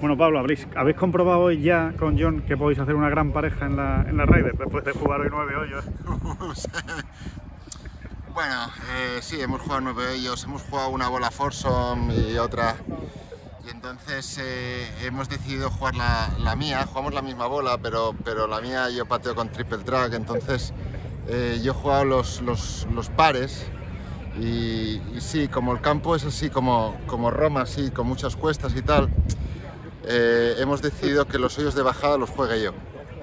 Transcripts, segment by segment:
Bueno, Pablo, ¿habéis comprobado hoy ya con John que podéis hacer una gran pareja en la Ryder después de jugar hoy 9 hoyos? Bueno, sí, hemos jugado 9 hoyos, hemos jugado una bola foursome y otra, y entonces hemos decidido jugar la mía. Jugamos la misma bola, pero la mía yo pateo con triple drag, entonces yo he jugado los pares. Y sí, como el campo es así como Roma, así, con muchas cuestas y tal, hemos decidido que los hoyos de bajada los juegue yo.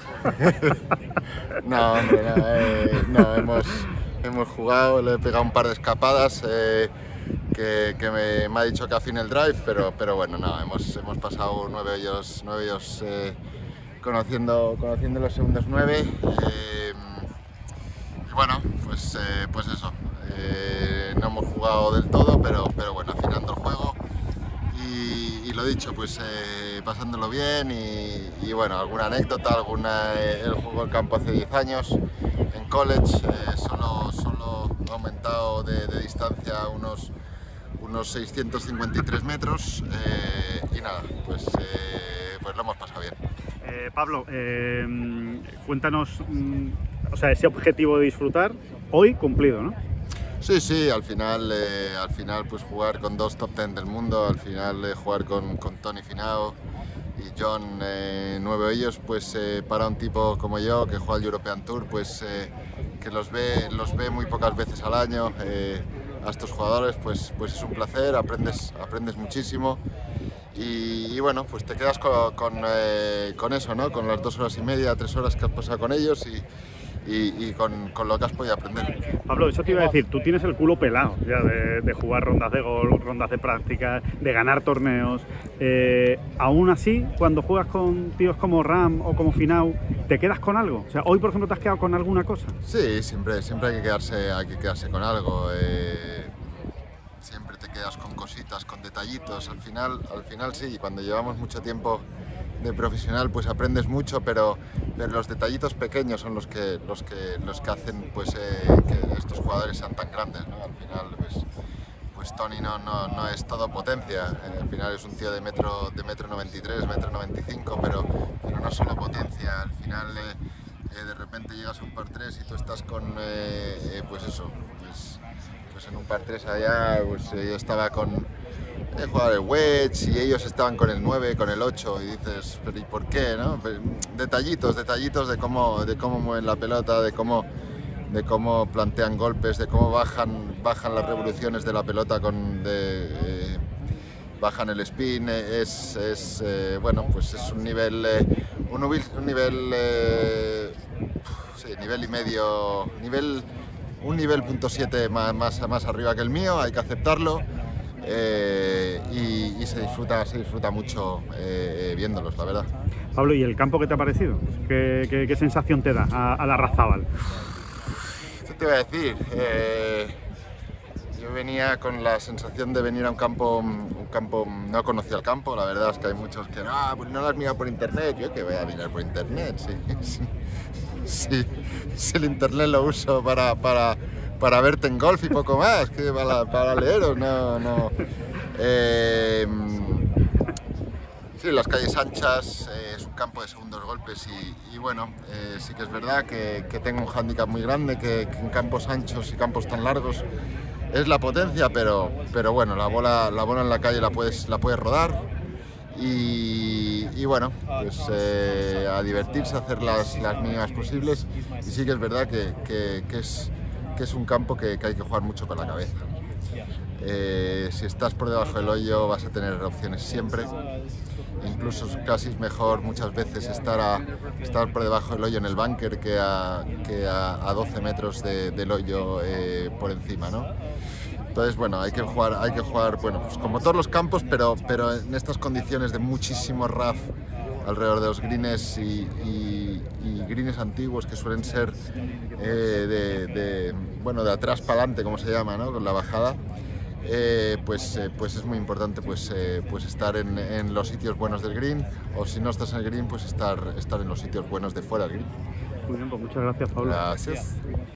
No, hombre, no, hemos jugado, le he pegado un par de escapadas que me ha dicho que afine el drive, pero bueno, no, hemos pasado 9 hoyos conociendo los segundos 9. Y bueno, pues eso. No hemos jugado del todo, pero bueno, afinando el juego y lo dicho, pues pasándolo bien y bueno, alguna anécdota, él jugó el campo hace 10 años en college, solo ha aumentado de distancia unos 653 metros y nada, pues lo hemos pasado bien. Pablo, cuéntanos, o sea, ese objetivo de disfrutar hoy cumplido, ¿no? Sí, al final pues jugar con 2 top 10 del mundo, al final jugar con Tony Finau y John 9 hoyos, pues para un tipo como yo que juega el European Tour, pues que los ve muy pocas veces al año, a estos jugadores, pues es un placer, aprendes muchísimo y bueno, pues te quedas con eso, ¿no? Con las 2 horas y media, 3 horas que has pasado con ellos y con lo que has podido aprender. Pablo, eso te iba a decir, tú tienes el culo pelado ya de jugar rondas de golf, rondas de práctica, de ganar torneos. Aún así, cuando juegas con tíos como Rahm o como Finau, ¿te quedas con algo? O sea, hoy, por ejemplo, ¿te has quedado con alguna cosa? Sí, siempre hay que quedarse con algo. Siempre te quedas con cositas, con detallitos. Al final sí, cuando llevamos mucho tiempo de profesional pues aprendes mucho, pero los detallitos pequeños son los que hacen pues que estos jugadores sean tan grandes, ¿no? Al final pues Tony no es todo potencia, al final es un tío de metro 93, metro 95, pero no solo potencia. Al final de repente llegas a un par 3 y tú estás con pues eso, pues en un par 3 allá, pues yo estaba con jugar el wedge y ellos estaban con el 9, con el 8 y dices, pero ¿y por qué? ¿No? Pues, detallitos de cómo mueven la pelota, de cómo plantean golpes, de cómo bajan las revoluciones de la pelota, bajan el spin, bueno, pues es un nivel y medio, un nivel .7 más arriba que el mío, hay que aceptarlo. Y se disfruta mucho viéndolos, la verdad. Pablo, ¿y el campo qué te ha parecido? ¿Qué sensación te da a la Larrazábal? ¿Qué te iba a decir? Yo venía con la sensación de venir a un campo, no conocía el campo, la verdad es que hay muchos que pues no lo has mirado por internet. Yo que voy a mirar por internet, sí, el internet lo uso para verte en golf y poco más, que para leeros, no. Sí, las calles anchas, es un campo de segundos golpes y bueno, sí que es verdad que tengo un hándicap muy grande, que en campos anchos y campos tan largos es la potencia, pero bueno, la bola en la calle la puedes rodar y bueno, pues a divertirse, a hacer las mínimas posibles, y sí que es verdad que es un campo que hay que jugar mucho con la cabeza. Si estás por debajo del hoyo vas a tener opciones siempre, incluso casi es mejor muchas veces estar por debajo del hoyo en el bunker que a 12 metros del hoyo por encima, ¿no? Entonces, bueno, hay que jugar, bueno, pues como todos los campos, pero en estas condiciones de muchísimo rough alrededor de los greens y greens antiguos que suelen ser de atrás para adelante, como se llama, ¿no? Con la bajada, pues es muy importante pues estar en los sitios buenos del green, o si no estás en el green, pues estar en los sitios buenos de fuera del green. Muy bien, pues muchas gracias, Pablo. Gracias.